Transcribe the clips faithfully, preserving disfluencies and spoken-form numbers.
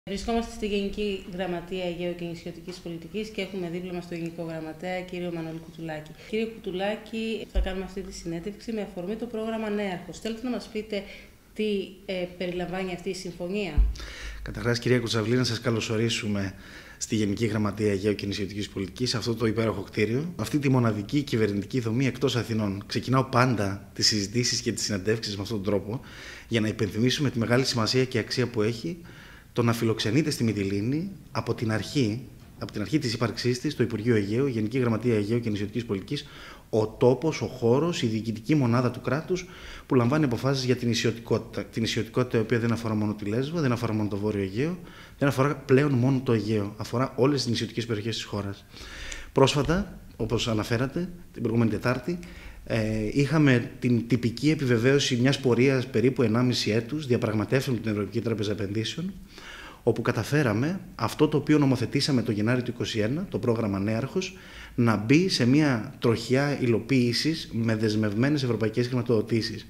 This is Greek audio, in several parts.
Βρισκόμαστε στη Γενική Γραμματεία Αιγαίου και Νησιωτικής Πολιτικής και έχουμε δίπλα μας τον Γενικό Γραμματέα, κύριο Μανώλη Κουτουλάκη. Κύριε Κουτουλάκη, θα κάνουμε αυτή τη συνέντευξη με αφορμή το πρόγραμμα Νέαρχος. Θέλετε να μας πείτε τι ε, περιλαμβάνει αυτή η συμφωνία? Καταρχάς, κυρία Κουτσαβλή, να σας καλωσορίσουμε στη Γενική Γραμματεία Αιγαίου και Νησιωτικής Πολιτικής, σε αυτό το υπέροχο κτίριο, αυτή τη μοναδική κυβερνητική δομή εκτός Αθηνών. Ξεκινάω πάντα τις συζητήσεις και τις συνεντεύξεις με αυτόν τον τρόπο για να υπενθυμίσουμε τη μεγάλη σημασία και αξία που έχει το να φιλοξενείται στη Μυτιλήνη από την αρχή, από την αρχή της ύπαρξής της, το Υπουργείο Αιγαίου, η Γενική Γραμματεία Αιγαίου και Νησιωτικής Πολιτικής, ο τόπος, ο χώρος, η διοικητική μονάδα του κράτους που λαμβάνει αποφάσεις για την νησιωτικότητα. Την νησιωτικότητα, η οποία δεν αφορά μόνο τη Λέσβο, δεν αφορά μόνο το Βόρειο Αιγαίο, δεν αφορά πλέον μόνο το Αιγαίο, αφορά όλες τις νησιωτικές περιοχές της χώρας. Πρόσφατα, όπως αναφέρατε, την προηγούμενη Τετάρτη, Ε, είχαμε την τυπική επιβεβαίωση μιας πορείας περίπου ενάμιση έτους διαπραγματεύσεων με την Ευρωπαϊκή Τράπεζα Επενδύσεων, όπου καταφέραμε αυτό το οποίο νομοθετήσαμε το Γενάρη του είκοσι ένα, το πρόγραμμα Νέαρχος, να μπει σε μια τροχιά υλοποίησης με δεσμευμένες ευρωπαϊκές χρηματοδοτήσεις.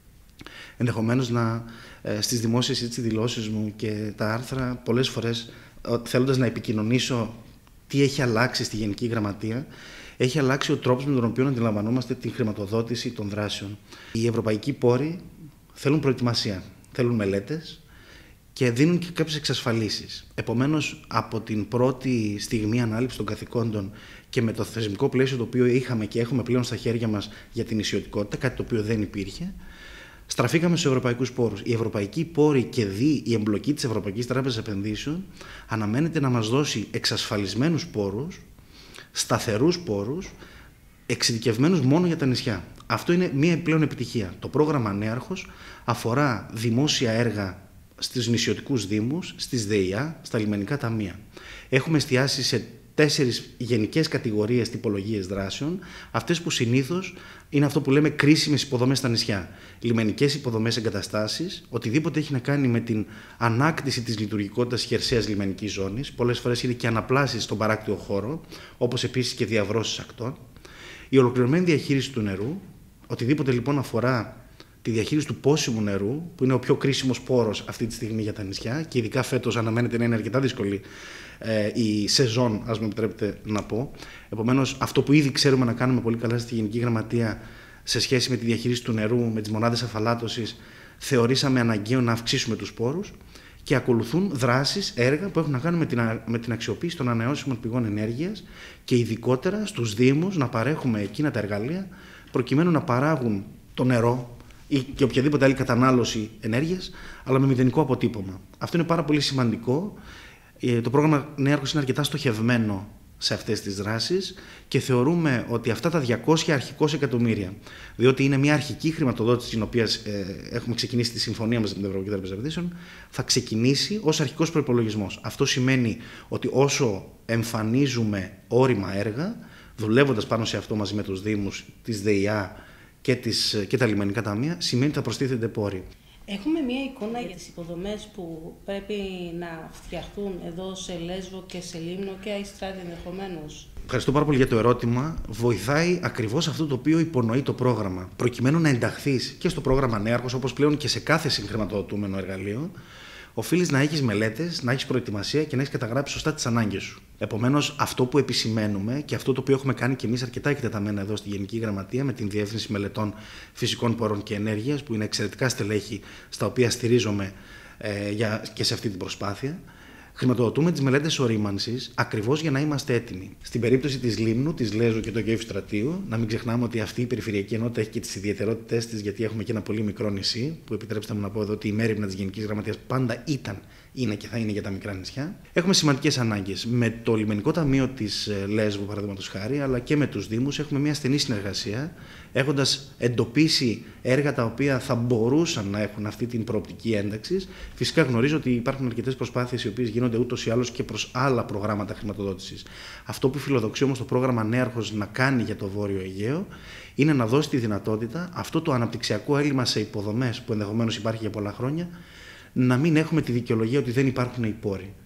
Ενδεχομένως να, ε, στις δημόσιες έτσι, δηλώσεις μου και τα άρθρα, πολλές φορές θέλοντας να επικοινωνήσω τι έχει αλλάξει στη Γενική Γραμματεία, έχει αλλάξει ο τρόπος με τον οποίο αντιλαμβανόμαστε την χρηματοδότηση των δράσεων. Οι ευρωπαϊκοί πόροι θέλουν προετοιμασία, θέλουν μελέτες και δίνουν και κάποιες εξασφαλίσεις. Επομένως, από την πρώτη στιγμή ανάληψη των καθηκόντων και με το θεσμικό πλαίσιο το οποίο είχαμε και έχουμε πλέον στα χέρια μας για την νησιωτικότητα, κάτι το οποίο δεν υπήρχε, στραφήκαμε στους ευρωπαϊκούς πόρους. Οι ευρωπαϊκοί πόροι και δι η εμπλοκή της Ευρωπαϊκής Τράπεζας Επενδύσεων αναμένεται να μας δώσει εξασφαλισμένους πόρους, σταθερούς πόρους, εξειδικευμένους μόνο για τα νησιά. Αυτό είναι μία επιπλέον επιτυχία. Το πρόγραμμα Νέαρχος αφορά δημόσια έργα στους νησιωτικούς δήμους, στις ΔΕΙΑ, στα λιμενικά ταμεία. Έχουμε εστιάσει σε τέσσερις γενικές κατηγορίες τυπολογίες δράσεων, αυτές που συνήθως είναι αυτό που λέμε κρίσιμες υποδομές στα νησιά. Λιμενικές υποδομές, εγκαταστάσεις, οτιδήποτε έχει να κάνει με την ανάκτηση της λειτουργικότητας της χερσαίας λιμενικής ζώνης, πολλές φορές είναι και αναπλάσεις στον παράκτιο χώρο, όπως επίσης και διαβρώσεις ακτών. Η ολοκληρωμένη διαχείριση του νερού, οτιδήποτε λοιπόν αφορά τη διαχείριση του πόσιμου νερού, που είναι ο πιο κρίσιμος πόρος αυτή τη στιγμή για τα νησιά και ειδικά φέτος αναμένεται να είναι αρκετά δύσκολη ε, η σεζόν, ας μου επιτρέπετε να πω. Επομένως, αυτό που ήδη ξέρουμε να κάνουμε πολύ καλά στη Γενική Γραμματεία σε σχέση με τη διαχείριση του νερού, με τις μονάδες αφαλάτωσης, θεωρήσαμε αναγκαίο να αυξήσουμε τους πόρους και ακολουθούν δράσεις, έργα που έχουν να κάνουν με την, με την αξιοποίηση των ανανεώσιμων πηγών ενέργειας και ειδικότερα στους Δήμους να παρέχουμε εκείνα τα εργαλεία προκειμένου να παράγουν το νερό ή και οποιαδήποτε άλλη κατανάλωση ενέργειας, αλλά με μηδενικό αποτύπωμα. Αυτό είναι πάρα πολύ σημαντικό. Το πρόγραμμα Νέαρχος είναι αρκετά στοχευμένο σε αυτές τις δράσεις και θεωρούμε ότι αυτά τα διακόσια αρχικώς εκατομμύρια, διότι είναι μια αρχική χρηματοδότηση την οποία ε, έχουμε ξεκινήσει τη συμφωνία μας με την Ευρωπαϊκή Τράπεζα Επενδύσεων, θα ξεκινήσει ως αρχικός προϋπολογισμός. Αυτό σημαίνει ότι όσο εμφανίζουμε όρημα έργα, δουλεύοντας πάνω σε αυτό μαζί με τους Δήμους, τις ΔΕΙΑ και, τις, και τα λιμενικά ταμεία, σημαίνει ότι θα προστίθενται πόροι. Έχουμε μία εικόνα για τις υποδομές που πρέπει να φτιαχτούν εδώ σε Λέσβο και σε Λίμνο και Αϊστράτη ενδεχομένως? Ευχαριστώ πάρα πολύ για το ερώτημα. Βοηθάει ακριβώς αυτό το οποίο υπονοεί το πρόγραμμα, προκειμένου να ενταχθείς και στο πρόγραμμα Νέαρχος, όπως πλέον και σε κάθε συγχρηματοδοτούμενο εργαλείο. Οφείλεις να έχεις μελέτες, να έχεις προετοιμασία και να έχεις καταγράψει σωστά τις ανάγκες σου. Επομένως, αυτό που επισημαίνουμε και αυτό το οποίο έχουμε κάνει και εμείς αρκετά εκτεταμένα εδώ στη Γενική Γραμματεία με την Διεύθυνση Μελετών Φυσικών Πόρων και Ενέργειας, που είναι εξαιρετικά στελέχη στα οποία στηρίζομαι ε, για, και σε αυτή την προσπάθεια, χρηματοδοτούμε τις μελέτες ορίμανσης ακριβώς για να είμαστε έτοιμοι. Στην περίπτωση της Λίμνου, της Λέσβου και του Αιγαίου Στρατείου, να μην ξεχνάμε ότι αυτή η περιφερειακή ενότητα έχει και τις ιδιαιτερότητές της, γιατί έχουμε και ένα πολύ μικρό νησί, που επιτρέψτε μου να πω εδώ ότι η μέριμνα της Γενικής Γραμματείας πάντα ήταν, είναι και θα είναι για τα μικρά νησιά. Έχουμε σημαντικές ανάγκες. Με το λιμενικό ταμείο της Λέσβου, παραδείγματος χάρη, αλλά και με τους Δήμους, έχουμε μια στενή συνεργασία, έχοντας εντοπίσει έργα τα οποία θα μπορούσαν να έχουν αυτή την προοπτική ένταξη. Φυσικά γνωρίζω ότι υπάρχουν αρκετές προσπάθειες οι οποίες γίνονται ούτως ή άλλως και προς άλλα προγράμματα χρηματοδότησης. Αυτό που φιλοδοξεί όμως το πρόγραμμα Νέαρχος να κάνει για το Βόρειο Αιγαίο είναι να δώσει τη δυνατότητα αυτό το αναπτυξιακό έλλειμμα σε υποδομές που ενδεχομένως υπάρχει για πολλά χρόνια, να μην έχουμε τη δικαιολογία ότι δεν υπάρχουν οι πόροι.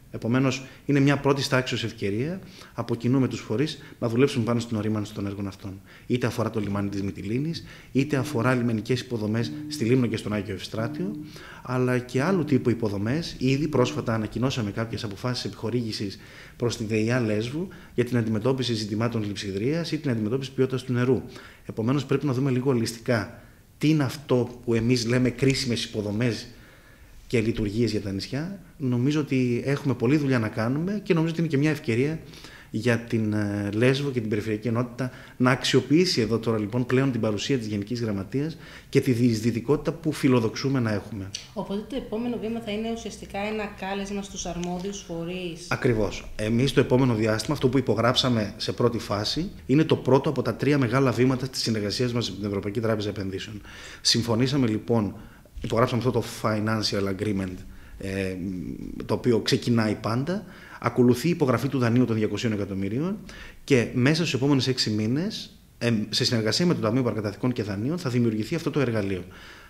Επομένως, είναι μια πρώτη τάξης ευκαιρία από κοινού με τους φορείς να δουλέψουν πάνω στην ορίμανση των έργων αυτών. Είτε αφορά το λιμάνι της Μυτιλήνης, είτε αφορά λιμενικές υποδομές στη Λίμνο και στον Άγιο Ευστράτιο, αλλά και άλλου τύπου υποδομές. Ήδη πρόσφατα ανακοινώσαμε κάποιες αποφάσεις επιχορήγησης προς τη ΔΕΙΑ Λέσβου για την αντιμετώπιση ζητημάτων λειψιδρίας ή την αντιμετώπιση ποιότητας του νερού. Επομένως, πρέπει να δούμε λίγο ολιστικά τι είναι αυτό που εμείς λέμε κρίσιμες υποδομές και λειτουργίες για τα νησιά. Νομίζω ότι έχουμε πολλή δουλειά να κάνουμε και νομίζω ότι είναι και μια ευκαιρία για την Λέσβο και την Περιφερειακή Ενότητα να αξιοποιήσει εδώ τώρα λοιπόν πλέον την παρουσία της Γενικής Γραμματείας και τη διεισδυτικότητα που φιλοδοξούμε να έχουμε. Οπότε το επόμενο βήμα θα είναι ουσιαστικά ένα κάλεσμα στους αρμόδιους φορείς. Ακριβώς. Εμείς το επόμενο διάστημα, αυτό που υπογράψαμε σε πρώτη φάση, είναι το πρώτο από τα τρία μεγάλα βήματα της συνεργασίας μας με την Ευρωπαϊκή Τράπεζα Επενδύσεων. Συμφωνήσαμε λοιπόν, υπογράψαμε αυτό το Financial Agreement, ε, το οποίο ξεκινάει πάντα. Ακολουθεί η υπογραφή του δανείου των διακοσίων εκατομμυρίων και μέσα στους επόμενους έξι μήνες, σε συνεργασία με το Ταμείο Παρακαταθήκων και Δανείων, θα δημιουργηθεί αυτό το εργαλείο.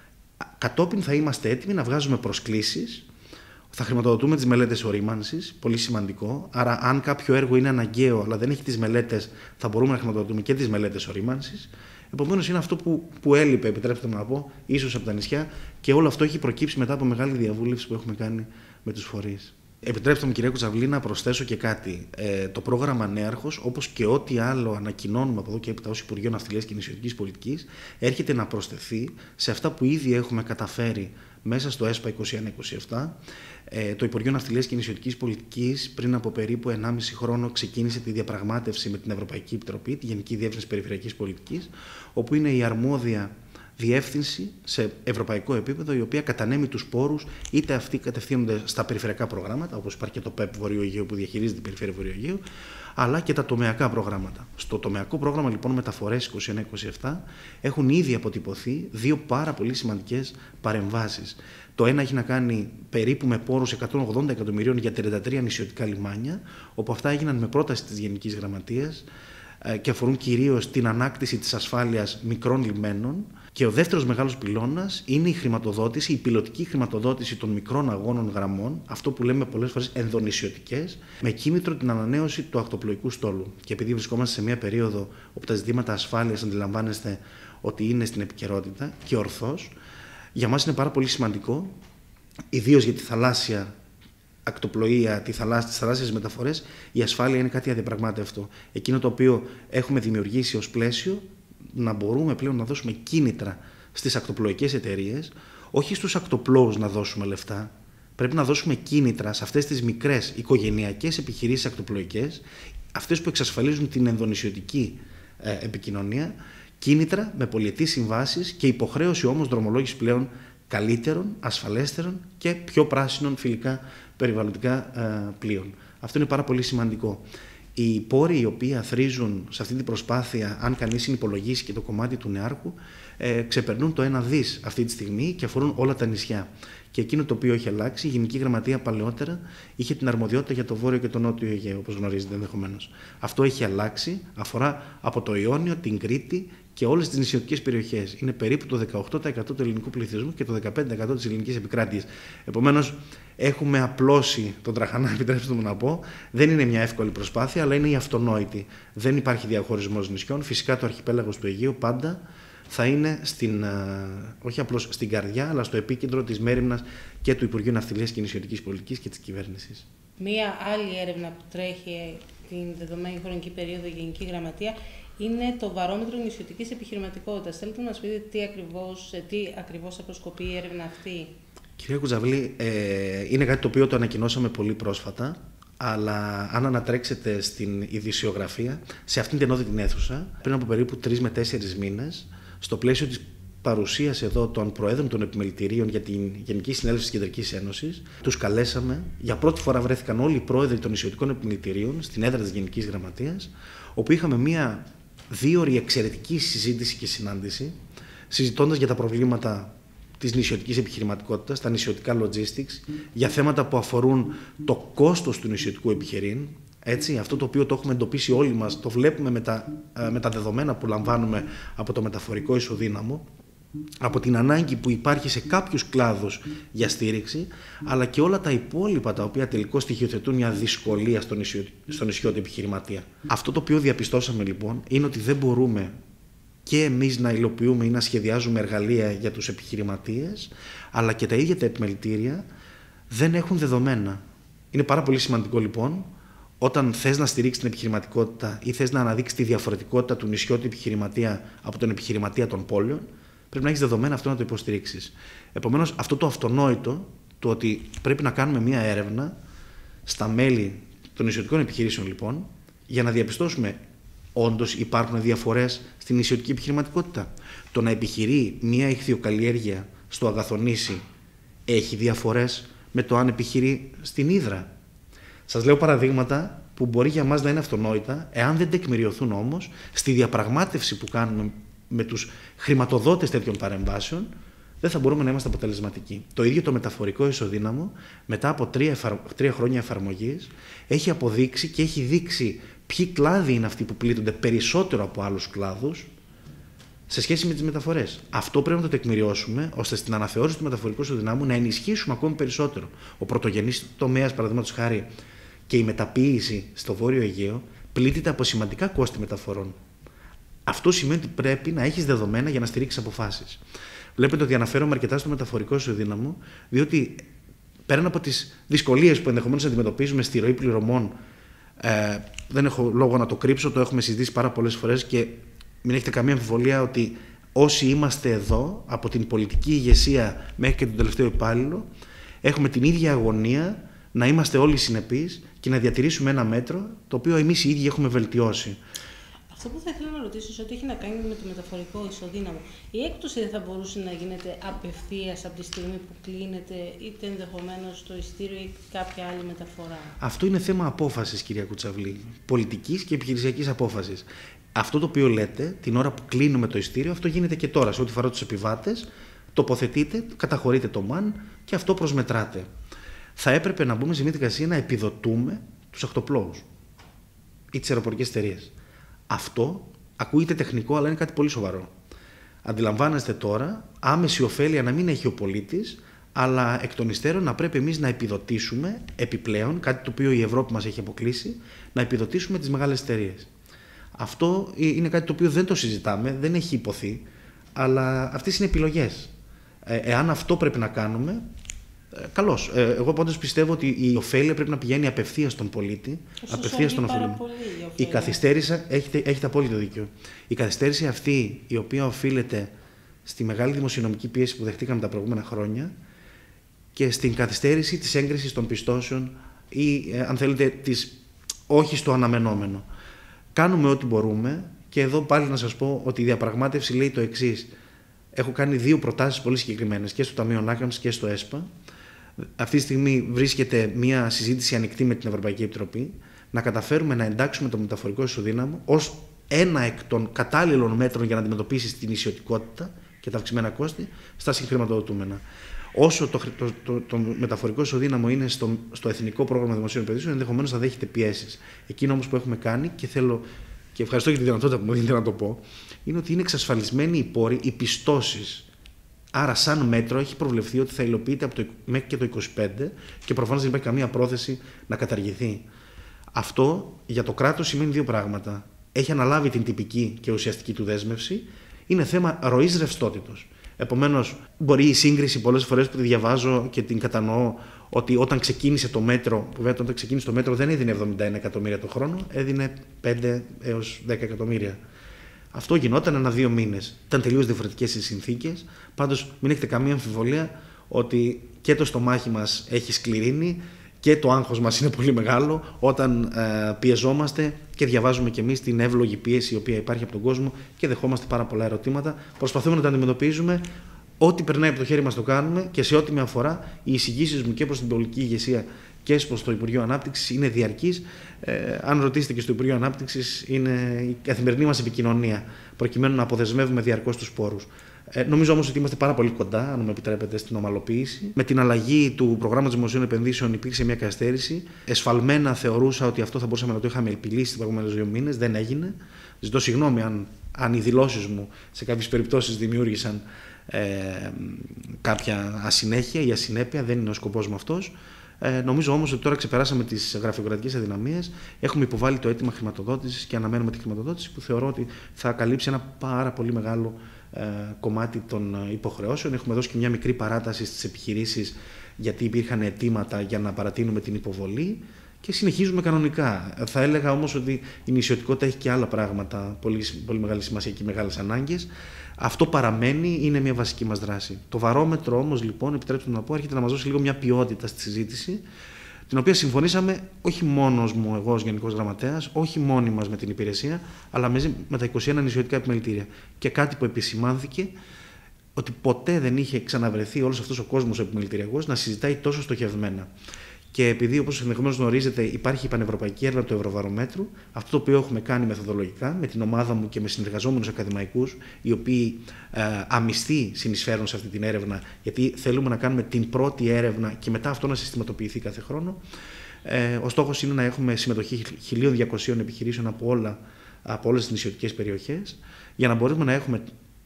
Κατόπιν θα είμαστε έτοιμοι να βγάζουμε προσκλήσεις, θα χρηματοδοτούμε τις μελέτες ορίμανσης, πολύ σημαντικό. Άρα, αν κάποιο έργο είναι αναγκαίο αλλά δεν έχει τις μελέτες, θα μπορούμε να χρηματοδοτούμε και τις μελέτες ορίμανσης. Επομένως, είναι αυτό που, που έλειπε, επιτρέψτε μου να πω, ίσως από τα νησιά, και όλο αυτό έχει προκύψει μετά από μεγάλη διαβούλευση που έχουμε κάνει με τους φορείς. Επιτρέψτε μου, κυρία Κουτσαβλή, να προσθέσω και κάτι. Ε, το πρόγραμμα Νέαρχος, όπως και ό,τι άλλο ανακοινώνουμε από εδώ και έπειτα ως Υπουργείο Ναυτιλίας και Νησιωτικής Πολιτικής, έρχεται να προσθεθεί σε αυτά που ήδη έχουμε καταφέρει μέσα στο ΕΣΠΑ είκοσι ένα είκοσι επτά. Ε, το Υπουργείο Ναυτιλίας και Νησιωτικής Πολιτικής πριν από περίπου ενάμιση χρόνο ξεκίνησε τη διαπραγμάτευση με την Ευρωπαϊκή Επιτροπή, τη Γενική Διεύθυνση Περιφερειακής Πολιτικής, όπου είναι η αρμόδια διεύθυνση σε ευρωπαϊκό επίπεδο, η οποία κατανέμει τους πόρους, είτε αυτοί κατευθύνονται στα περιφερειακά προγράμματα, όπως υπάρχει και το ΠΕΠ Βορείου Αιγαίου που διαχειρίζεται την περιφέρεια Βορείου Αιγαίου, αλλά και τα τομεακά προγράμματα. Στο τομεακό πρόγραμμα λοιπόν Μεταφορές είκοσι ένα είκοσι επτά έχουν ήδη αποτυπωθεί δύο πάρα πολύ σημαντικές παρεμβάσεις. Το ένα έχει να κάνει περίπου με πόρους εκατόν ογδόντα εκατομμυρίων για τριάντα τρία νησιωτικά λιμάνια, όπου αυτά έγιναν με πρόταση της Γενικής Γραμματείας και αφορούν κυρίως την ανάκτηση της ασφάλειας μικρών λιμένων. Και ο δεύτερος μεγάλος πυλώνας είναι η χρηματοδότηση, η πιλωτική χρηματοδότηση των μικρών αγώνων γραμμών, αυτό που λέμε πολλές φορές ενδονησιωτικές, με κίνητρο την ανανέωση του ακτοπλοϊκού στόλου. Και επειδή βρισκόμαστε σε μια περίοδο όπου τα ζητήματα ασφάλειας αντιλαμβάνεστε ότι είναι στην επικαιρότητα και ορθώς, για μας είναι πάρα πολύ σημαντικό, ιδίως για τη θαλάσσια ακτοπλοεία, τις θαλάσσιες μεταφορές, η ασφάλεια είναι κάτι αδιαπραγμάτευτο. Εκείνο το οποίο έχουμε δημιουργήσει ως πλαίσιο, να μπορούμε πλέον να δώσουμε κίνητρα στις ακτοπλοϊκές εταιρείες, όχι στους ακτοπλώους να δώσουμε λεφτά. Πρέπει να δώσουμε κίνητρα σε αυτές τις μικρές οικογενειακές επιχειρήσεις ακτοπλοϊκές, αυτές που εξασφαλίζουν την ενδονησιωτική ε, επικοινωνία, κίνητρα με πολυετής συμβάσεις και υποχρέωση όμως δρομολόγηση πλέον καλύτερων, ασφαλέστερων και πιο πράσινων φιλικά περιβαλλοντικά ε, πλοίων. Αυτό είναι πάρα πολύ σημαντικό. Οι πόροι οι οποίοι αθροίζουν σε αυτή την προσπάθεια, αν κανείς συνυπολογίσει και το κομμάτι του Νεάρχου, ε, ξεπερνούν το ένα δις αυτή τη στιγμή και αφορούν όλα τα νησιά. Και εκείνο το οποίο έχει αλλάξει, η Γενική Γραμματεία παλαιότερα είχε την αρμοδιότητα για το Βόρειο και το Νότιο Αιγαίο, όπως γνωρίζετε ενδεχομένως. Αυτό έχει αλλάξει, αφορά από το Ιόνιο, την Κρήτη και όλες τις νησιωτικές περιοχές. Είναι περίπου το δεκαοκτώ τοις εκατό του ελληνικού πληθυσμού και το δεκαπέντε τοις εκατό της ελληνικής επικράτειας. Επομένως, έχουμε απλώσει τον τραχανά, επιτρέψτε μου να πω. Δεν είναι μια εύκολη προσπάθεια, αλλά είναι η αυτονόητη. Δεν υπάρχει διαχωρισμός νησιών. Φυσικά το αρχιπέλαγος του Αιγαίου πάντα θα είναι στην, όχι απλώς στην καρδιά, αλλά στο επίκεντρο της μέριμνας και του Υπουργείου Ναυτιλίας και Νησιωτικής Πολιτικής και της κυβέρνησης. Μία άλλη έρευνα που τρέχει την δεδομένη χρονική περίοδο η Γενική Γραμματεία είναι το βαρόμετρο νησιωτικής επιχειρηματικότητας. Θέλετε να μας πείτε τι ακριβώς, τι ακριβώς αποσκοπεί η έρευνα αυτή? Κυρία Κουτσαβλή, ε, είναι κάτι το οποίο το ανακοινώσαμε πολύ πρόσφατα, αλλά αν ανατρέξετε στην ειδησιογραφία, σε αυτήν την την αίθουσα, πριν από περίπου τρεις με τέσσερις μήνες, στο πλαίσιο της παρουσίας εδώ των Προέδρων των Επιμελητηρίων για την Γενική Συνέλευση της Κεντρικής Ένωσης, τους καλέσαμε. Για πρώτη φορά βρέθηκαν όλοι οι Πρόεδροι των Νησιωτικών Επιμελητηρίων στην έδρα της Γενικής Γραμματείας, όπου είχαμε μία δίωρη εξαιρετική συζήτηση και συνάντηση, συζητώντας για τα προβλήματα της νησιωτικής επιχειρηματικότητας, τα νησιωτικά logistics, για θέματα που αφορούν το κόστος του νησιωτικού επιχειρήν. Έτσι, αυτό το οποίο το έχουμε εντοπίσει όλοι μας, το βλέπουμε με τα, με τα δεδομένα που λαμβάνουμε από το μεταφορικό ισοδύναμο, από την ανάγκη που υπάρχει σε κάποιους κλάδους για στήριξη, αλλά και όλα τα υπόλοιπα τα οποία τελικώς στοιχειοθετούν μια δυσκολία στον, ισιο, στον ισιώτη επιχειρηματία. Αυτό το οποίο διαπιστώσαμε λοιπόν είναι ότι δεν μπορούμε και εμείς να υλοποιούμε ή να σχεδιάζουμε εργαλεία για τους επιχειρηματίες, αλλά και τα ίδια τα επιμελητήρια δεν έχουν δεδομένα. Είναι πάρα πολύ σημαντικό λοιπόν, όταν θες να στηρίξεις την επιχειρηματικότητα ή θες να αναδείξεις τη διαφορετικότητα του νησιώτη επιχειρηματία από τον επιχειρηματία των πόλεων, πρέπει να έχεις δεδομένα αυτό να το υποστηρίξεις. Επομένως, αυτό το αυτονόητο, το ότι πρέπει να κάνουμε μία έρευνα στα μέλη των νησιωτικών επιχειρήσεων, λοιπόν, για να διαπιστώσουμε όντως υπάρχουν διαφορές στην νησιωτική επιχειρηματικότητα. Το να επιχειρεί μία ηχθειοκαλλιέργεια στο Αγαθονήσι έχει διαφορές με το αν επιχειρεί στην Ύδρα. Σας λέω παραδείγματα που μπορεί για μας να είναι αυτονόητα, εάν δεν τεκμηριωθούν όμως στη διαπραγμάτευση που κάνουμε με τους χρηματοδότες τέτοιων παρεμβάσεων, δεν θα μπορούμε να είμαστε αποτελεσματικοί. Το ίδιο το μεταφορικό ισοδύναμο, μετά από τρία, εφαρ... τρία χρόνια εφαρμογής, έχει αποδείξει και έχει δείξει ποιοι κλάδοι είναι αυτοί που πλήττονται περισσότερο από άλλους κλάδους σε σχέση με τις μεταφορές. Αυτό πρέπει να το τεκμηριώσουμε, ώστε στην αναθεώρηση του μεταφορικού ισοδυνάμου να ενισχύσουμε ακόμη περισσότερο. Ο πρωτογενής τομέας, παραδείγματος χάρη, και η μεταποίηση στο Βόρειο Αιγαίο πλήττεται από σημαντικά κόστη μεταφορών. Αυτό σημαίνει ότι πρέπει να έχεις δεδομένα για να στηρίξεις αποφάσεις. Βλέπετε ότι αναφέρομαι αρκετά στο μεταφορικό ισοδύναμο, διότι πέραν από τις δυσκολίες που ενδεχομένως αντιμετωπίζουμε στη ροή πληρωμών, ε, δεν έχω λόγο να το κρύψω, το έχουμε συζητήσει πάρα πολλές φορές και μην έχετε καμία αμφιβολία ότι όσοι είμαστε εδώ, από την πολιτική ηγεσία μέχρι και τον τελευταίο υπάλληλο, έχουμε την ίδια αγωνία να είμαστε όλοι συνεπείς και να διατηρήσουμε ένα μέτρο το οποίο εμείς οι ίδιοι έχουμε βελτιώσει. Αυτό που θα ήθελα να ρωτήσω σε ό,τι έχει να κάνει με το μεταφορικό ισοδύναμο, η έκπτωση δεν θα μπορούσε να γίνεται απευθείας από τη στιγμή που κλείνεται, είτε ενδεχομένως το ειστήριο ή κάποια άλλη μεταφορά? Αυτό είναι θέμα απόφασης, κυρία Κουτσαβλή, πολιτικής και επιχειρησιακής απόφασης. Αυτό το οποίο λέτε, την ώρα που κλείνουμε το ειστήριο, αυτό γίνεται και τώρα σε ό,τι αφορά τους επιβάτες. Τοποθετείτε, καταχωρείτε το ΜΑΝ και αυτό προσμετράτε. Θα έπρεπε να μπούμε σε μια δικασία να επιδοτούμε τους ακτοπλώους ή τις αεροπορικές εταιρείες. Αυτό ακούγεται τεχνικό, αλλά είναι κάτι πολύ σοβαρό. Αντιλαμβάνεστε τώρα άμεση ωφέλεια να μην έχει ο πολίτης, αλλά εκ των υστέρων να πρέπει εμείς να επιδοτήσουμε επιπλέον, κάτι το οποίο η Ευρώπη μας έχει αποκλείσει, να επιδοτήσουμε τις μεγάλες εταιρείες. Αυτό είναι κάτι το οποίο δεν το συζητάμε, δεν έχει υποθεί, αλλά αυτές είναι επιλογές. Ε, εάν αυτό πρέπει να κάνουμε, ε, καλώς. Ε, εγώ πάντως πιστεύω ότι η ωφέλεια πρέπει να πηγαίνει απευθείας στον πολίτη, απευθείας στον ωφέλιμο. Η καθυστέρηση, έχετε, έχετε απόλυτο δίκιο. Η καθυστέρηση αυτή, η οποία οφείλεται στη μεγάλη δημοσιονομική πίεση που δεχτήκαμε τα προηγούμενα χρόνια και στην καθυστέρηση της έγκρισης των πιστώσεων ή, ε, αν θέλετε, της όχι στο αναμενόμενο. Κάνουμε ό,τι μπορούμε και εδώ πάλι να σας πω ότι η διαπραγμάτευση λέει το εξής. Έχω κάνει δύο προτάσεις πολύ συγκεκριμένες και στο Ταμείο Ανάκαμψης και στο ΕΣΠΑ. Αυτή τη στιγμή βρίσκεται μια συζήτηση ανοιχτή με την Ευρωπαϊκή Επιτροπή να καταφέρουμε να εντάξουμε το μεταφορικό ισοδύναμο ως ένα εκ των κατάλληλων μέτρων για να αντιμετωπίσει την νησιωτικότητα και τα αυξημένα κόστη στα συγχρηματοδοτούμενα. Όσο το, το, το, το μεταφορικό ισοδύναμο είναι στο, στο Εθνικό Πρόγραμμα Δημοσίων Επενδύσεων, ενδεχομένως θα δέχεται πιέσεις. Εκείνο όμως που έχουμε κάνει και θέλω και ευχαριστώ για τη δυνατότητα που μου δίνετε να το πω, είναι ότι είναι εξασφαλισμένοι οι πόροι, οι πιστώσεις. Άρα, σαν μέτρο, έχει προβλεφθεί ότι θα υλοποιείται από το, μέχρι και το είκοσι πέντε και προφανώς δεν υπάρχει καμία πρόθεση να καταργηθεί. Αυτό για το κράτος σημαίνει δύο πράγματα. Έχει αναλάβει την τυπική και ουσιαστική του δέσμευση, είναι θέμα ροής ρευστότητος. Επομένως, μπορεί η σύγκριση πολλές φορές που τη διαβάζω και την κατανοώ ότι όταν ξεκίνησε το μέτρο, που βέβαια όταν ξεκίνησε το μέτρο δεν έδινε εβδομήντα ένα εκατομμύρια το χρόνο, έδινε πέντε έως δέκα εκατομμύρια. Αυτό γινόταν ένα-δύο μήνες. Ήταν τελείως διαφορετικές οι συνθήκες. Πάντως, μην έχετε καμία αμφιβολία ότι και το στομάχι μας έχει σκληρύνει και το άγχος μας είναι πολύ μεγάλο όταν ε, πιεζόμαστε και διαβάζουμε κι εμείς την εύλογη πίεση η οποία υπάρχει από τον κόσμο και δεχόμαστε πάρα πολλά ερωτήματα. Προσπαθούμε να τα αντιμετωπίζουμε. Ό,τι περνάει από το χέρι μας το κάνουμε και σε ό,τι με αφορά, οι εισηγήσεις μου και προς την πολιτική ηγεσία και προς το Υπουργείο Ανάπτυξης είναι διαρκείς. Ε, αν ρωτήσετε και στο Υπουργείο Ανάπτυξης, είναι η καθημερινή μας επικοινωνία, προκειμένου να αποδεσμεύουμε διαρκώς τους πόρους. Ε, νομίζω όμως ότι είμαστε πάρα πολύ κοντά, αν μου επιτρέπετε, στην ομαλοποίηση. Με την αλλαγή του προγράμματος δημοσίων επενδύσεων υπήρξε μια καθυστέρηση. Εσφαλμένα θεωρούσα ότι αυτό θα μπορούσαμε να το είχαμε επιλύσει τις προηγούμενες δύο μήνες. Δεν έγινε. Ζητώ συγγνώμη αν, αν οι δηλώσεις μου σε κάποιες περιπτώσεις δημιούργησαν ε, κάποια ασυνέχεια ή ασυνέπεια, δεν είναι ο σκοπός μου αυτός. Ε, νομίζω όμως ότι τώρα ξεπεράσαμε τις γραφειοκρατικές αδυναμίες, έχουμε υποβάλει το αίτημα χρηματοδότησης και αναμένουμε τη χρηματοδότηση που θεωρώ ότι θα καλύψει ένα πάρα πολύ μεγάλο ε, κομμάτι των υποχρεώσεων. Έχουμε δώσει και μια μικρή παράταση στις επιχειρήσεις γιατί υπήρχαν αιτήματα για να παρατείνουμε την υποβολή και συνεχίζουμε κανονικά. Θα έλεγα όμως ότι η νησιωτικότητα έχει και άλλα πράγματα πολύ, πολύ μεγάλη σημασία και μεγάλες ανάγκες. Αυτό παραμένει, είναι μια βασική μας δράση. Το βαρόμετρο όμως, λοιπόν, επιτρέψτε μου να πω, έρχεται να μας δώσει λίγο μια ποιότητα στη συζήτηση, την οποία συμφωνήσαμε όχι μόνος μου, εγώ ως Γενικός Γραμματέας, όχι μόνοι μας με την υπηρεσία, αλλά μαζί με τα είκοσι ένα νησιωτικά επιμελητήρια. Και κάτι που επισημάνθηκε, ότι ποτέ δεν είχε ξαναβρεθεί όλος αυτός ο κόσμος επιμελητηριακός να συζητάει τόσο στοχευμένα. Και επειδή, όπως ενδεχομένως γνωρίζετε, υπάρχει η πανευρωπαϊκή έρευνα του Ευρωβαρομέτρου, αυτό το οποίο έχουμε κάνει μεθοδολογικά με την ομάδα μου και με συνεργαζόμενους ακαδημαϊκούς, οι οποίοι ε, αμυστοί συνεισφέρουν σε αυτή την έρευνα, γιατί θέλουμε να κάνουμε την πρώτη έρευνα και μετά αυτό να συστηματοποιηθεί κάθε χρόνο. Ε, ο στόχος είναι να έχουμε συμμετοχή χίλια διακοσίων επιχειρήσεων από, όλα, από όλες τις νησιωτικές περιοχές, για να μπορούμε να έχουμε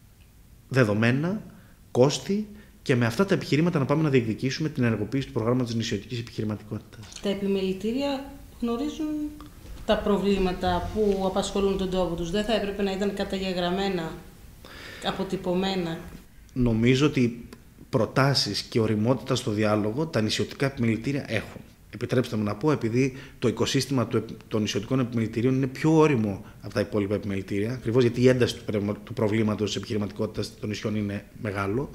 δεδομένα, κόστη, και με αυτά τα επιχειρήματα να πάμε να διεκδικήσουμε την ενεργοποίηση του προγράμματος της νησιωτικής επιχειρηματικότητας. Τα επιμελητήρια γνωρίζουν τα προβλήματα που απασχολούν τον τόπο τους. Δεν θα έπρεπε να ήταν καταγεγραμμένα, αποτυπωμένα? Νομίζω ότι προτάσεις και ωριμότητα στο διάλογο τα νησιωτικά επιμελητήρια έχουν. Επιτρέψτε μου να πω, επειδή το οικοσύστημα των νησιωτικών επιμελητηρίων είναι πιο ώριμο από τα υπόλοιπα επιμελητήρια, ακριβώς γιατί η ένταση του προβλήματος της επιχειρηματικότητας των νησιών είναι μεγάλο.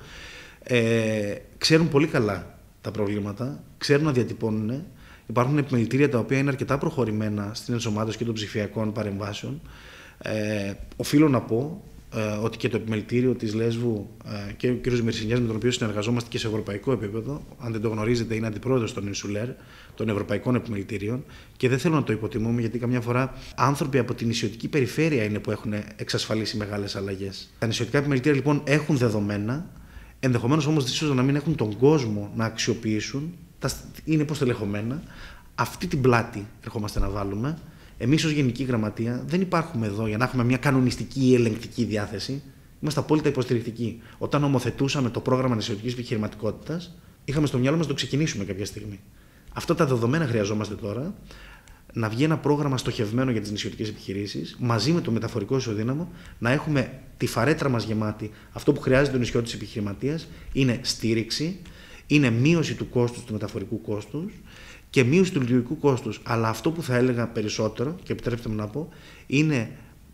Ε, ξέρουν πολύ καλά τα προβλήματα, ξέρουν να διατυπώνουν. Υπάρχουν επιμελητήρια τα οποία είναι αρκετά προχωρημένα στην ενσωμάτωση και των ψηφιακών παρεμβάσεων. Ε, οφείλω να πω ε, ότι και το επιμελητήριο της Λέσβου ε, και ο κ. Μυρσινιάς, με τον οποίο συνεργαζόμαστε και σε ευρωπαϊκό επίπεδο, αν δεν το γνωρίζετε, είναι αντιπρόεδρος των Ινσουλέρ, των Ευρωπαϊκών Επιμελητήριων, και δεν θέλω να το υποτιμούμε, γιατί καμιά φορά άνθρωποι από την νησιωτική περιφέρεια είναι που έχουν εξασφαλίσει μεγάλες αλλαγές. Τα νησιωτικά επιμελητήρια λοιπόν έχουν δεδομένα. Ενδεχομένως όμως ίσως να μην έχουν τον κόσμο να αξιοποιήσουν, είναι υποστελεχωμένα. Αυτή την πλάτη ερχόμαστε να βάλουμε. Εμείς ως Γενική Γραμματεία δεν υπάρχουμε εδώ για να έχουμε μια κανονιστική ή ελεγκτική διάθεση. Είμαστε απόλυτα υποστηρικτικοί. Όταν νομοθετούσαμε το πρόγραμμα νησιωτικής επιχειρηματικότητας, είχαμε στο μυαλό μας να το ξεκινήσουμε κάποια στιγμή. Αυτά τα δεδομένα χρειαζόμαστε τώρα. Να βγει ένα πρόγραμμα στοχευμένο για τις νησιωτικές επιχειρήσεις, μαζί με το μεταφορικό ισοδύναμο, να έχουμε τη φαρέτρα μας γεμάτη. Αυτό που χρειάζεται ο νησιώτης επιχειρηματίας είναι στήριξη, είναι μείωση του κόστους, του μεταφορικού κόστους και μείωση του λειτουργικού κόστους. Αλλά αυτό που θα έλεγα περισσότερο, και επιτρέψτε μου να πω, είναι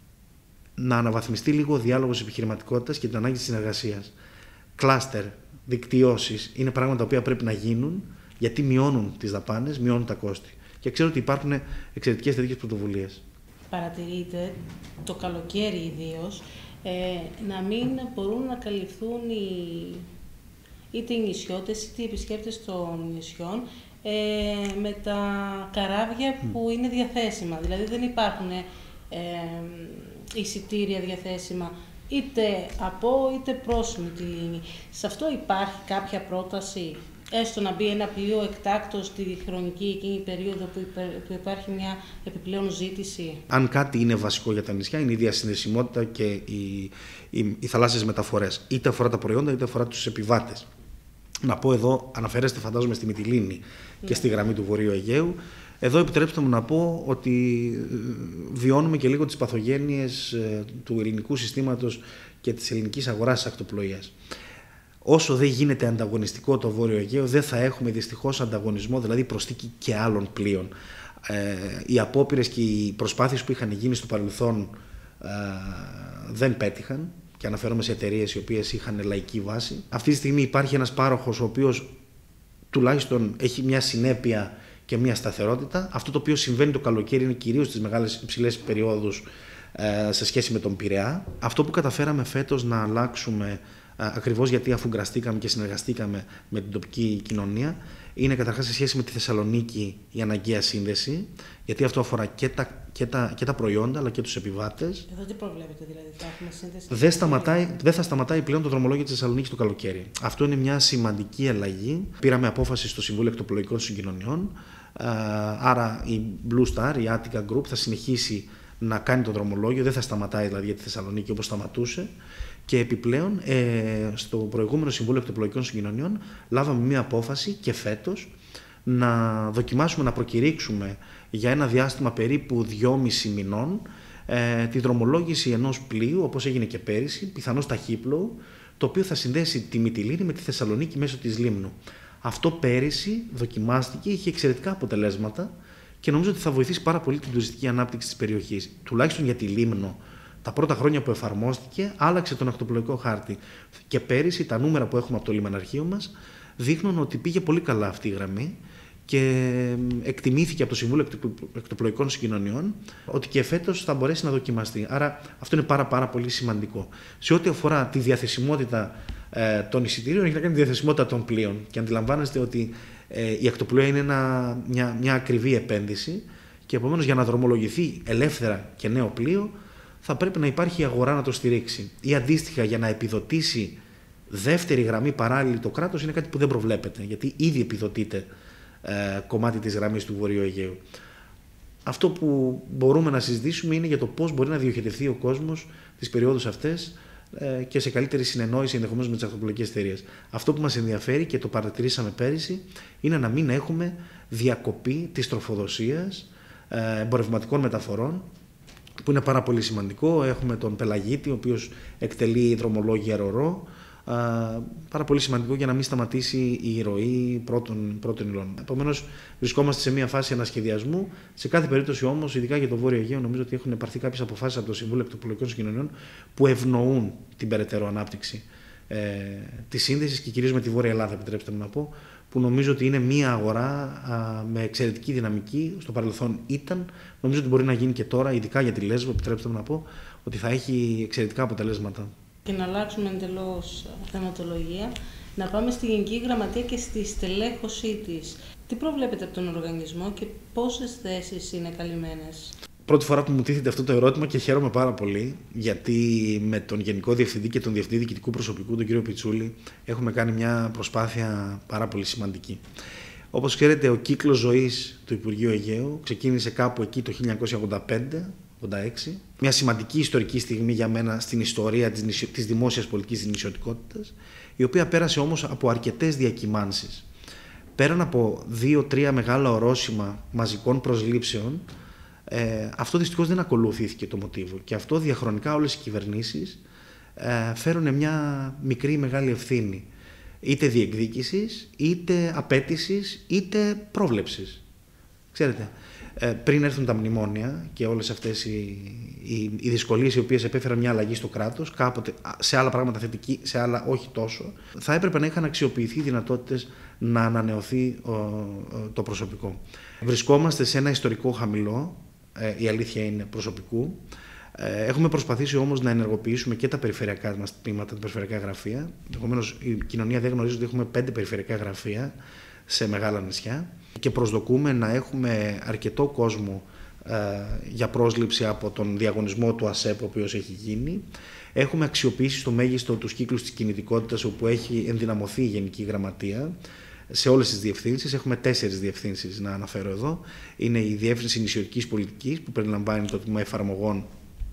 να αναβαθμιστεί λίγο ο διάλογος επιχειρηματικότητας και την ανάγκη της συνεργασίας. Κλάστερ, δικτυώσεις είναι πράγματα τα οποία πρέπει να γίνουν, γιατί μειώνουν τις δαπάνες, μειώνουν τα κόστη. Και ξέρω ότι υπάρχουν εξαιρετικές τέτοιες πρωτοβουλίες. Παρατηρείτε, το καλοκαίρι ιδίως, ε, να μην μπορούν να καλυφθούν οι, είτε οι νησιώτες είτε οι επισκέπτες των νησιών ε, με τα καράβια mm. που είναι διαθέσιμα. Δηλαδή δεν υπάρχουν ε, εισιτήρια διαθέσιμα είτε από είτε πρόσημη τη λίμνη. Σε αυτό υπάρχει κάποια πρόταση? Έστω να μπει ένα πλοίο εκτάκτο στη χρονική εκείνη περίοδο που, υπε, που υπάρχει μια επιπλέον ζήτηση. Αν κάτι είναι βασικό για τα νησιά, είναι η διασυνδεσιμότητα και οι, οι, οι θαλάσσιες μεταφορές. Είτε αφορά τα προϊόντα, είτε αφορά τους επιβάτες. Να πω εδώ, αναφέρεστε φαντάζομαι στη Μυτιλήνη ναι. και στη γραμμή του Βορείου Αιγαίου. Εδώ επιτρέψτε μου να πω ότι βιώνουμε και λίγο τις παθογένειες του ελληνικού συστήματος και της ελληνικής αγοράς της ακτοπλοείας. Όσο δεν γίνεται ανταγωνιστικό το Βόρειο Αιγαίο, δεν θα έχουμε δυστυχώς ανταγωνισμό, δηλαδή προσθήκη και άλλων πλοίων. Ε, οι απόπειρες και οι προσπάθειες που είχαν γίνει στο παρελθόν ε, δεν πέτυχαν, και αναφέρομαι σε εταιρείες οι οποίες είχαν λαϊκή βάση. Αυτή τη στιγμή υπάρχει ένας πάροχος ο οποίος τουλάχιστον έχει μια συνέπεια και μια σταθερότητα. Αυτό το οποίο συμβαίνει το καλοκαίρι είναι κυρίως στις μεγάλες υψηλές περιόδους ε, σε σχέση με τον Πειραιά. Αυτό που καταφέραμε φέτος να αλλάξουμε, ακριβώς γιατί αφουγκραστήκαμε και συνεργαστήκαμε με την τοπική κοινωνία, είναι καταρχάς σε σχέση με τη Θεσσαλονίκη η αναγκαία σύνδεση, γιατί αυτό αφορά και τα, και τα, και τα προϊόντα αλλά και τους επιβάτες. Εδώ τι προβλέπετε δηλαδή, θα έχουμε σύνδεση? Δεν, σταματάει, δεν θα σταματάει πλέον το δρομολόγιο της Θεσσαλονίκης το καλοκαίρι. Αυτό είναι μια σημαντική αλλαγή. Πήραμε απόφαση στο Συμβούλιο Εκτοπλοϊκών Συγκοινωνιών, άρα η Blue Star, η Attica Group, θα συνεχίσει να κάνει το δρομολόγιο, δεν θα σταματάει δηλαδή για τη Θεσσαλονίκη όπως σταματούσε. Και επιπλέον, ε, στο προηγούμενο Συμβούλιο Ακτοπλοϊκών Συγκοινωνιών, λάβαμε μία απόφαση και φέτος να δοκιμάσουμε να προκηρύξουμε για ένα διάστημα περίπου δυόμισι μηνών ε, τη δρομολόγηση ενός πλοίου, όπως έγινε και πέρυσι, πιθανώς ταχύπλοου, το οποίο θα συνδέσει τη Μυτιλήνη με τη Θεσσαλονίκη μέσω της Λίμνου. Αυτό πέρυσι δοκιμάστηκε, είχε εξαιρετικά αποτελέσματα και νομίζω ότι θα βοηθήσει πάρα πολύ την τουριστική ανάπτυξη της περιοχής. Τουλάχιστον για τη Λίμνο, τα πρώτα χρόνια που εφαρμόστηκε, άλλαξε τον ακτοπλοϊκό χάρτη. Και πέρυσι τα νούμερα που έχουμε από το λιμεναρχείο μας δείχνουν ότι πήγε πολύ καλά αυτή η γραμμή και εκτιμήθηκε από το Συμβούλιο Ακτοπλοϊκών Συγκοινωνιών ότι και φέτος θα μπορέσει να δοκιμαστεί. Άρα αυτό είναι πάρα, πάρα πολύ σημαντικό. Σε ό,τι αφορά τη διαθεσιμότητα ε, των εισιτήριων, έχει να κάνει τη διαθεσιμότητα των πλοίων. Και αντιλαμβάνεστε ότι ε, η ακτοπλοεία είναι ένα, μια, μια ακριβή επένδυση και επομένως για να δρομολογηθεί ελεύθερα και νέο πλοίο θα πρέπει να υπάρχει αγορά να το στηρίξει. Ή αντίστοιχα για να επιδοτήσει δεύτερη γραμμή παράλληλη το κράτος είναι κάτι που δεν προβλέπεται, γιατί ήδη επιδοτείται ε, κομμάτι της γραμμής του Βορείου Αιγαίου. Αυτό που μπορούμε να συζητήσουμε είναι για το πώς μπορεί να διοχετευτεί ο κόσμος τις περιόδους αυτές ε, και σε καλύτερη συνεννόηση ενδεχομένως με τις ακτοπλοϊκές εταιρείες. Αυτό που μας ενδιαφέρει και το παρατηρήσαμε πέρυσι είναι να μην έχουμε διακοπή της τροφοδοσίας ε, εμπορευματικών μεταφορών, που είναι πάρα πολύ σημαντικό. Έχουμε τον πελαγίτη, ο οποίος εκτελεί δρομολόγια ρορό. Πάρα πολύ σημαντικό για να μην σταματήσει η ροή πρώτων, πρώτων υλών. Επομένως, βρισκόμαστε σε μια φάση ανασχεδιασμού. Σε κάθε περίπτωση όμως, ειδικά για το Βόρειο Αιγαίο, νομίζω ότι έχουν πάρθει κάποιες αποφάσεις από το Συμβούλιο Ακτοπλοϊκών Συγκοινωνιών που ευνοούν την περαιτέρω ανάπτυξη ε, της σύνδεσης και κυρίως με τη Βόρεια Ελλάδα, επιτρέψτε μου να πω, που νομίζω ότι είναι μια αγορά α, με εξαιρετική δυναμική. Στο παρελθόν ήταν. Νομίζω ότι μπορεί να γίνει και τώρα, ειδικά για τη Λέσβο, επιτρέψτε μου να πω, ότι θα έχει εξαιρετικά αποτελέσματα. Και να αλλάξουμε εντελώς θεματολογία, να πάμε στη Γενική Γραμματεία και στη στελέχωσή της. Τι προβλέπετε από τον οργανισμό και πόσες θέσεις είναι καλυμμένες? Πρώτη φορά που μου τίθεται αυτό το ερώτημα και χαίρομαι πάρα πολύ, γιατί με τον Γενικό Διευθυντή και τον Διευθυντή Διοικητικού Προσωπικού, τον κύριο Πιτσούλη, έχουμε κάνει μια προσπάθεια πάρα πολύ σημαντική. Όπως ξέρετε, ο κύκλος ζωής του Υπουργείου Αιγαίου ξεκίνησε κάπου εκεί το χίλια εννιακόσια ογδόντα πέντε ογδόντα έξι. Μια σημαντική ιστορική στιγμή για μένα στην ιστορία της, νησιο... της δημόσιας πολιτικής της νησιωτικότητας, η οποία πέρασε όμως από αρκετές διακυμάνσεις. Πέραν από δύο-τρία μεγάλα ορόσημα μαζικών προσλήψεων, ε, αυτό δυστυχώς δεν ακολουθήθηκε το μοτίβο. Και αυτό διαχρονικά όλες οι κυβερνήσεις ε, φέρουν μια μικρή ή μεγάλη ευθύνη. Είτε διεκδίκησης, είτε απέτησης, είτε πρόβλεψης. Ξέρετε, πριν έρθουν τα μνημόνια και όλες αυτές οι, οι, οι δυσκολίες οι οποίες επέφεραν μια αλλαγή στο κράτος, κάποτε σε άλλα πράγματα θετική, σε άλλα όχι τόσο, θα έπρεπε να είχαν αξιοποιηθεί δυνατότητες να ανανεωθεί ο, το προσωπικό. Βρισκόμαστε σε ένα ιστορικό χαμηλό, ε, η αλήθεια είναι, προσωπικού. Ε, έχουμε προσπαθήσει όμως να ενεργοποιήσουμε και τα περιφερειακά μας τμήματα, τα περιφερειακά γραφεία. Επομένως, η κοινωνία δεν γνωρίζει ότι έχουμε πέντε περιφερειακά γραφεία σε μεγάλα νησιά και προσδοκούμε να έχουμε αρκετό κόσμο ε, για πρόσληψη από τον διαγωνισμό του ΑΣΕΠ ο οποίος έχει γίνει. Έχουμε αξιοποιήσει στο μέγιστο τους κύκλους της κινητικότητας όπου έχει ενδυναμωθεί η Γενική Γραμματεία σε όλες τις διευθύνσεις. Έχουμε τέσσερις διευθύνσεις να αναφέρω εδώ. Είναι η Διεύθυνση Νησιωτικής Πολιτικής που περιλαμβάνει το τμήμα εφαρμογών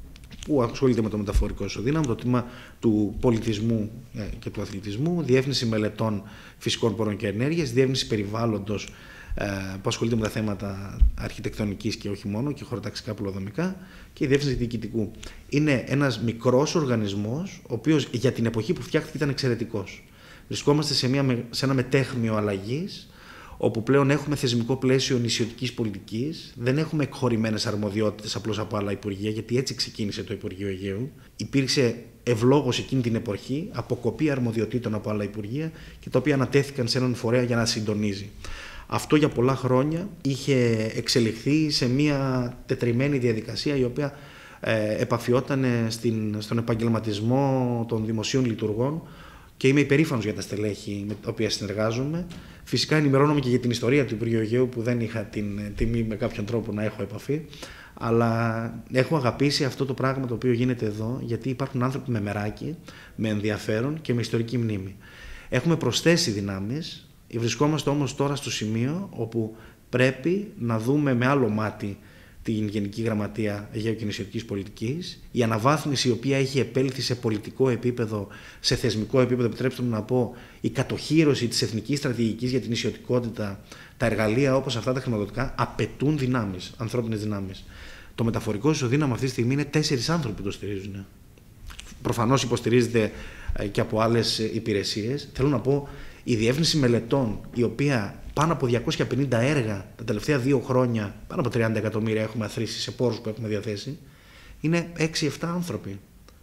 που ασχολείται με το μεταφορικό ισοδύναμο, το τμήμα του πολιτισμού και του αθλητισμού, Διεύθυνση Μελετών Φυσικών Πόρων και Ενέργειας, Διεύθυνση Περιβάλλοντος που ασχολείται με τα θέματα αρχιτεκτονικής και όχι μόνο, και χωροταξικά πολεοδομικά, και η Διεύθυνση Διοικητικού. Είναι ένας μικρός οργανισμός, ο οποίος για την εποχή που φτιάχτηκε ήταν εξαιρετικός. Βρισκόμαστε σε, μια, σε ένα μετέχμιο αλλαγής, όπου πλέον έχουμε θεσμικό πλαίσιο νησιωτικής πολιτικής, δεν έχουμε εκχωρημένες αρμοδιότητες απλώς από άλλα υπουργεία, γιατί έτσι ξεκίνησε το Υπουργείο Αιγαίου. Υπήρξε ευλόγως εκείνη την εποχή αποκοπή αρμοδιοτήτων από άλλα υπουργεία και τα οποία ανατέθηκαν σε έναν φορέα για να συντονίζει. Αυτό για πολλά χρόνια είχε εξελιχθεί σε μια τετριμένη διαδικασία η οποία ε, επαφιόταν στην, στον επαγγελματισμό των δημοσίων λειτουργών, και είμαι υπερήφανος για τα στελέχη με τα οποία συνεργάζομαι. Φυσικά ενημερώνομαι και για την ιστορία του Υπουργείου Αιγαίου που δεν είχα την τιμή με κάποιον τρόπο να έχω επαφή. Αλλά έχω αγαπήσει αυτό το πράγμα το οποίο γίνεται εδώ, γιατί υπάρχουν άνθρωποι με μεράκι, με ενδιαφέρον και με ιστορική μνήμη. Έχουμε προσθέσει δυνάμεις. Βρισκόμαστε όμως τώρα στο σημείο όπου πρέπει να δούμε με άλλο μάτι την Γενική Γραμματεία Αιγαίου και Νησιωτικής Πολιτικής. Η αναβάθμιση η οποία έχει επέλθει σε πολιτικό επίπεδο, σε θεσμικό επίπεδο, επιτρέψτε μου να πω, η κατοχύρωση της εθνικής στρατηγικής για την νησιωτικότητα, τα εργαλεία όπως αυτά τα χρηματοδοτικά απαιτούν δυνάμεις, ανθρώπινες δυνάμεις. Το μεταφορικό ισοδύναμο αυτή τη στιγμή είναι τέσσερις άνθρωποι που το στηρίζουν. Προφανώς υποστηρίζεται και από άλλες υπηρεσίες. Θέλω να πω, η διεύθυνση μελετών, η οποία πάνω από διακόσια πενήντα έργα τα τελευταία δύο χρόνια, πάνω από τριάντα εκατομμύρια έχουμε αθροίσει σε πόρους που έχουμε διαθέσει, είναι έξι επτά άνθρωποι.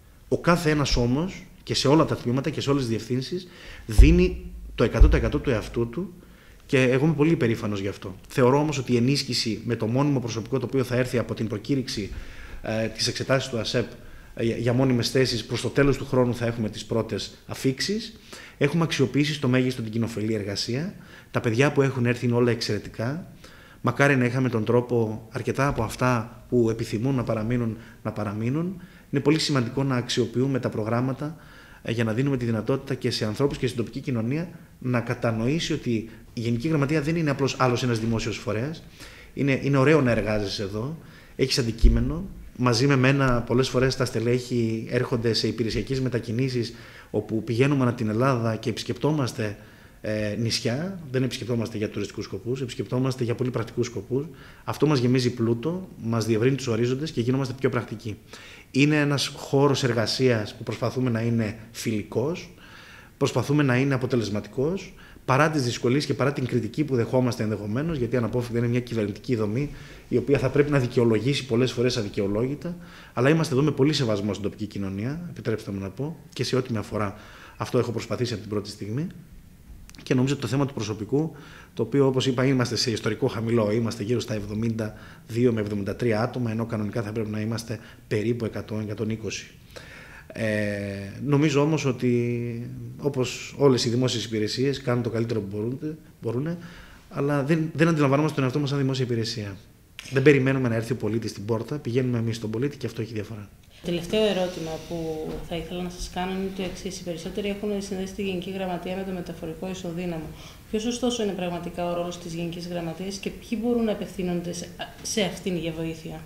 Ο κάθε ένας όμως, και σε όλα τα τμήματα και σε όλες τις διευθύνσεις, δίνει το εκατό τοις εκατό του εαυτού του και εγώ είμαι πολύ περήφανος γι' αυτό. Θεωρώ όμως ότι η ενίσχυση με το μόνιμο προσωπικό το οποίο θα έρθει από την προκήρυξη ε, της εξετάσης του ΑΣΕΠ για μόνιμες θέσεις, προς το τέλος του χρόνου θα έχουμε τις πρώτες αφίξεις. Έχουμε αξιοποιήσει στο μέγιστο την κοινοφελή εργασία. Τα παιδιά που έχουν έρθει είναι όλα εξαιρετικά. Μακάρι να είχαμε τον τρόπο αρκετά από αυτά που επιθυμούν να παραμείνουν, να παραμείνουν. Είναι πολύ σημαντικό να αξιοποιούμε τα προγράμματα για να δίνουμε τη δυνατότητα και σε ανθρώπους και στην τοπική κοινωνία να κατανοήσει ότι η Γενική Γραμματεία δεν είναι απλώς άλλος ένας δημόσιος φορέας. Είναι, είναι ωραίο να εργάζεσαι εδώ, έχεις αντικείμενο. Μαζί με μένα πολλές φορές τα στελέχη έρχονται σε υπηρεσιακές μετακινήσεις όπου πηγαίνουμε ανά την Ελλάδα και επισκεπτόμαστε ε, νησιά. Δεν επισκεπτόμαστε για τουριστικούς σκοπούς, επισκεπτόμαστε για πολύ πρακτικούς σκοπούς. Αυτό μας γεμίζει πλούτο, μας διευρύνει τους ορίζοντες και γινόμαστε πιο πρακτικοί. Είναι ένας χώρος εργασίας που προσπαθούμε να είναι φιλικός, προσπαθούμε να είναι αποτελεσματικός, παρά τις δυσκολίες και παρά την κριτική που δεχόμαστε ενδεχομένως, γιατί αναπόφευκτα είναι μια κυβερνητική δομή η οποία θα πρέπει να δικαιολογήσει πολλές φορές αδικαιολόγητα, αλλά είμαστε εδώ με πολύ σεβασμό στην τοπική κοινωνία, επιτρέψτε μου να πω, και σε ό,τι με αφορά αυτό έχω προσπαθήσει από την πρώτη στιγμή. Και νομίζω ότι το θέμα του προσωπικού, το οποίο όπως είπα είμαστε σε ιστορικό χαμηλό, είμαστε γύρω στα εβδομήντα δύο με εβδομήντα τρία άτομα, ενώ κανονικά θα πρέπει να είμαστε περίπου εκατό με εκατόν είκοσι. Ε, νομίζω όμως ότι όπως όλες οι δημόσιες υπηρεσίες κάνουν το καλύτερο που μπορούν, μπορούν αλλά δεν, δεν αντιλαμβανόμαστε τον εαυτό μας σαν δημόσια υπηρεσία. Δεν περιμένουμε να έρθει ο πολίτης στην πόρτα, πηγαίνουμε εμείς στον πολίτη και αυτό έχει διαφορά. Τελευταίο ερώτημα που θα ήθελα να σας κάνω είναι το εξής. Οι περισσότεροι έχουν συνδέσει τη Γενική Γραμματεία με το μεταφορικό ισοδύναμο. Ποιος ωστόσο είναι πραγματικά ο ρόλος της Γενικής Γραμματείας και ποιοι μπορούν να απευθύνονται σε αυτήν για βοήθεια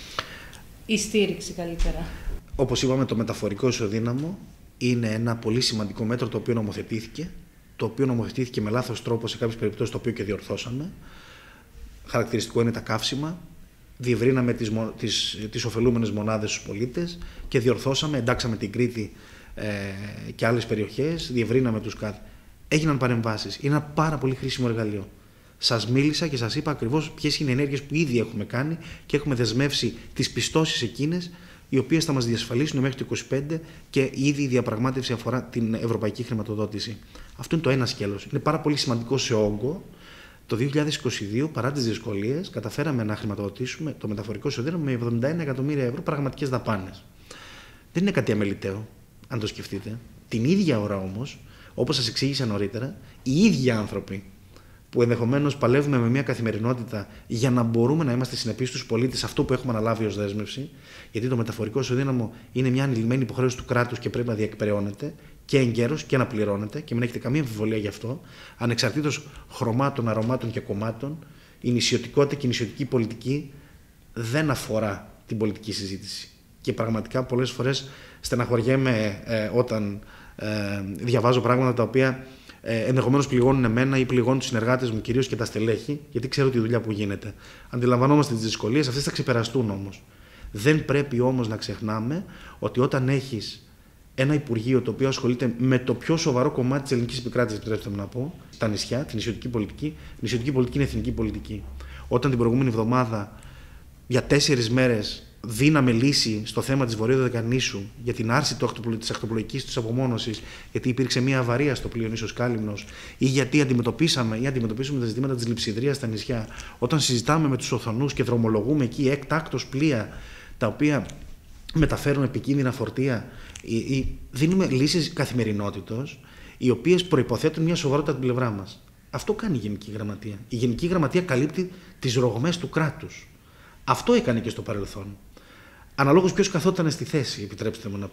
ή στήριξη καλύτερα? Όπως είπαμε, το μεταφορικό ισοδύναμο είναι ένα πολύ σημαντικό μέτρο το οποίο νομοθετήθηκε, το οποίο νομοθετήθηκε με λάθος τρόπο σε κάποιες περιπτώσεις, το οποίο και διορθώσαμε. Χαρακτηριστικό είναι τα καύσιμα. Διευρύναμε τις, τις, τις ωφελούμενες μονάδες στους πολίτες και διορθώσαμε, εντάξαμε την Κρήτη ε, και άλλες περιοχές, διευρύναμε τους ΚΑΔ. Έγιναν παρεμβάσεις. Είναι ένα πάρα πολύ χρήσιμο εργαλείο. Σας μίλησα και σας είπα ακριβώς ποιες είναι οι ενέργειες που ήδη έχουμε κάνει και έχουμε δεσμεύσει τις πιστώσεις εκείνες, οι οποίες θα μας διασφαλίσουν μέχρι το είκοσι πέντε και ήδη η διαπραγμάτευση αφορά την ευρωπαϊκή χρηματοδότηση. Αυτό είναι το ένα σκέλος. Είναι πάρα πολύ σημαντικό σε όγκο. Το δύο χιλιάδες είκοσι δύο, παρά τις δυσκολίες, καταφέραμε να χρηματοδοτήσουμε το μεταφορικό ισοδύναμο με εβδομήντα ένα εκατομμύρια ευρώ πραγματικές δαπάνες. Δεν είναι κάτι αμεληταίο, αν το σκεφτείτε. Την ίδια ώρα όμως, όπως σας εξήγησα νωρίτερα, οι ίδιοι άνθρωποι που ενδεχομένως παλεύουμε με μια καθημερινότητα για να μπορούμε να είμαστε συνεπείς στους πολίτες, αυτό που έχουμε αναλάβει ως δέσμευση, γιατί το μεταφορικό ισοδύναμο είναι μια ανηλυμένη υποχρέωση του κράτους και πρέπει να διεκπεραιώνεται και εγκαίρως και να πληρώνεται και μην έχετε καμία αμφιβολία γι' αυτό, ανεξαρτήτως χρωμάτων, αρωμάτων και κομμάτων, η νησιωτικότητα και η νησιωτική πολιτική δεν αφορά την πολιτική συζήτηση. Και πραγματικά πολλές φορές στεναχωριέμαι ε, όταν ε, διαβάζω πράγματα τα οποία ε, ενδεχομένως πληγώνουν εμένα ή πληγώνουν τους συνεργάτες μου, κυρίως και τα στελέχη, γιατί ξέρω τη δουλειά που γίνεται. Αντιλαμβανόμαστε τις δυσκολίες, αυτές θα ξεπεραστούν όμως. Δεν πρέπει όμως να ξεχνάμε ότι όταν έχεις ένα Υπουργείο το οποίο ασχολείται με το πιο σοβαρό κομμάτι της ελληνικής επικράτειας, επιτρέψτε μου να πω, τα νησιά, την νησιωτική πολιτική. Η νησιωτική πολιτική είναι εθνική πολιτική. Όταν την προηγούμενη εβδομάδα για τέσσερις μέρες δίναμε λύση στο θέμα της Βορειοδεκανήσου για την άρση της ακτοπλοϊκής της απομόνωσης, γιατί υπήρξε μια αβαρία στο πλοίο νήσος Κάλυμνος, ή γιατί αντιμετωπίσαμε ή αντιμετωπίσουμε τα ζητήματα της λειψιδρίας στα νησιά, όταν συζητάμε με τους Οθονούς και δρομολογούμε εκεί εκτάκτως πλοία τα οποία μεταφέρουν επικίνδυνα φορτία, ή, ή δίνουμε λύσεις καθημερινότητος, οι οποίες προϋποθέτουν μια σοβαρότητα από την πλευρά μας. Αυτό κάνει η Γενική Γραμματεία. Η Γενική Γραμματεία καλύπτει τις ρογμές του κράτους. Αυτό έκανε και στο παρελθόν. Αναλόγως ποιος καθόταν στη θέση, επιτρέψτε μου να πω.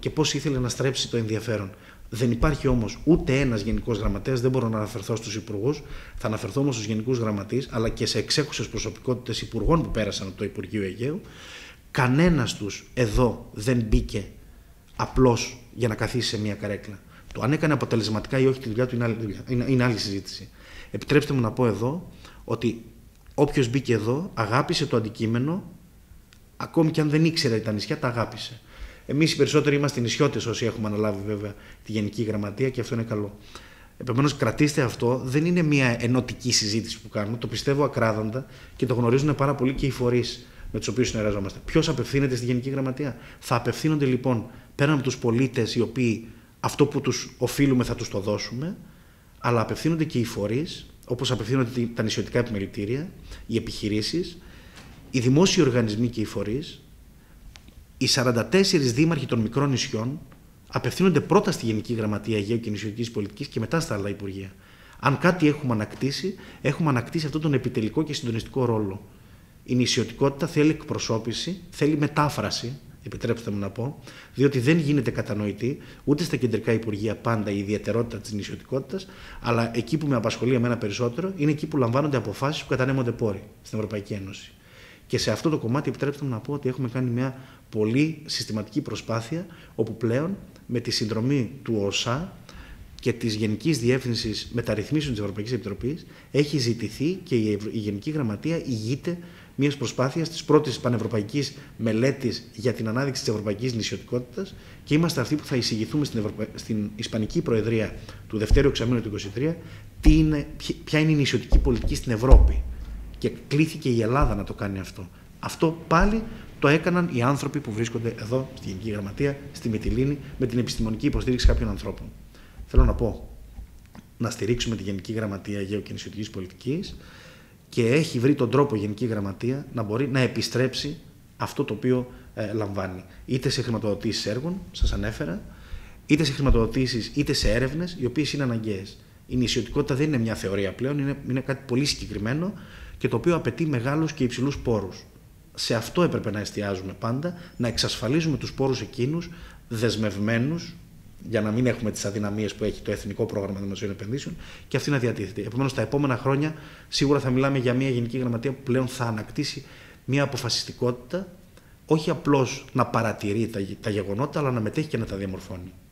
και πώς ήθελε να στρέψει το ενδιαφέρον. Δεν υπάρχει όμως ούτε ένας γενικός γραμματέας, δεν μπορώ να αναφερθώ στους υπουργούς, θα αναφερθώ όμως στους γενικούς γραμματείς, αλλά και σε εξέχουσες προσωπικότητες υπουργών που πέρασαν από το Υπουργείο Αιγαίου. Κανένας τους εδώ δεν μπήκε απλώς για να καθίσει σε μια καρέκλα. Το αν έκανε αποτελεσματικά ή όχι τη δουλειά του είναι άλλη, δουλειά. Είναι, είναι άλλη συζήτηση. Επιτρέψτε μου να πω εδώ ότι όποιος μπήκε εδώ αγάπησε το αντικείμενο, ακόμη και αν δεν ήξερε τα νησιά, τα αγάπησε. Εμείς οι περισσότεροι είμαστε νησιώτες όσοι έχουμε αναλάβει βέβαια τη Γενική Γραμματεία και αυτό είναι καλό. Επομένως, κρατήστε αυτό, δεν είναι μια ενωτική συζήτηση που κάνουμε, το πιστεύω ακράδαντα και το γνωρίζουν πάρα πολύ και οι φορείς με τους οποίους συνεργαζόμαστε. Ποιος απευθύνεται στη Γενική Γραμματεία? Θα απευθύνονται λοιπόν πέραν από τους πολίτες οι οποίοι αυτό που τους οφείλουμε θα τους το δώσουμε, αλλά απευθύνονται και οι φορείς, όπως απευθύνονται τα νησιωτικά επιμελητήρια, οι επιχειρήσεις, οι δημόσιοι οργανισμοί και οι φορείς. Οι σαράντα τέσσερις δήμαρχοι των μικρών νησιών απευθύνονται πρώτα στη Γενική Γραμματεία Αιγαίου και Νησιωτικής Πολιτικής και μετά στα άλλα Υπουργεία. Αν κάτι έχουμε ανακτήσει, έχουμε ανακτήσει αυτόν τον επιτελικό και συντονιστικό ρόλο. Η νησιωτικότητα θέλει εκπροσώπηση, θέλει μετάφραση, επιτρέψτε μου να πω, διότι δεν γίνεται κατανοητή ούτε στα κεντρικά Υπουργεία πάντα η ιδιαιτερότητα της νησιωτικότητας, αλλά εκεί που με απασχολεί εμένα περισσότερο είναι εκεί που λαμβάνονται αποφάσεις που κατανέμονται πόροι στην Ευρωπαϊκή Ένωση. Και σε αυτό το κομμάτι επιτρέψτε μου να πω ότι έχουμε κάνει μια πολύ συστηματική προσπάθεια, όπου πλέον με τη συνδρομή του ΟΣΑ και της Γενικής Διεύθυνσης Μεταρρυθμίσεων της Ευρωπαϊκής Επιτροπής έχει ζητηθεί και η Γενική Γραμματεία ηγείται μιας προσπάθειας της πρώτης πανευρωπαϊκής μελέτης για την ανάδειξη της ευρωπαϊκής νησιωτικότητας και είμαστε αυτοί που θα εισηγηθούμε στην, Ευρωπα... στην Ισπανική Προεδρία του Δευτέρου Εξαμήνου του είκοσι τρία τι είναι, ποια είναι η νησιωτική πολιτική στην Ευρώπη. Και κλήθηκε η Ελλάδα να το κάνει αυτό. Αυτό πάλι το έκαναν οι άνθρωποι που βρίσκονται εδώ στη Γενική Γραμματεία, στη Μυτιλήνη, με την επιστημονική υποστήριξη κάποιων ανθρώπων. Θέλω να πω, να στηρίξουμε τη Γενική Γραμματεία Αιγαίου και Νησιωτικής Πολιτικής και έχει βρει τον τρόπο η Γενική Γραμματεία να μπορεί να επιστρέψει αυτό το οποίο ε, λαμβάνει. Είτε σε χρηματοδοτήσεις έργων, σας ανέφερα, είτε σε χρηματοδοτήσεις, είτε σε έρευνες, οι οποίες είναι αναγκαίες. Η νησιωτικότητα δεν είναι μια θεωρία πλέον, είναι, είναι κάτι πολύ συγκεκριμένο και το οποίο απαιτεί μεγάλους και υψηλούς πόρους. Σε αυτό έπρεπε να εστιάζουμε πάντα, να εξασφαλίζουμε τους πόρους εκείνους δεσμευμένους, για να μην έχουμε τις αδυναμίες που έχει το Εθνικό Πρόγραμμα Δημοσίων Επενδύσεων και αυτή να διατίθεται. Επομένως, τα επόμενα χρόνια σίγουρα θα μιλάμε για μια Γενική Γραμματεία που πλέον θα ανακτήσει μια αποφασιστικότητα, όχι απλώς να παρατηρεί τα, τα γεγονότα, αλλά να μετέχει και να τα διαμορφώνει.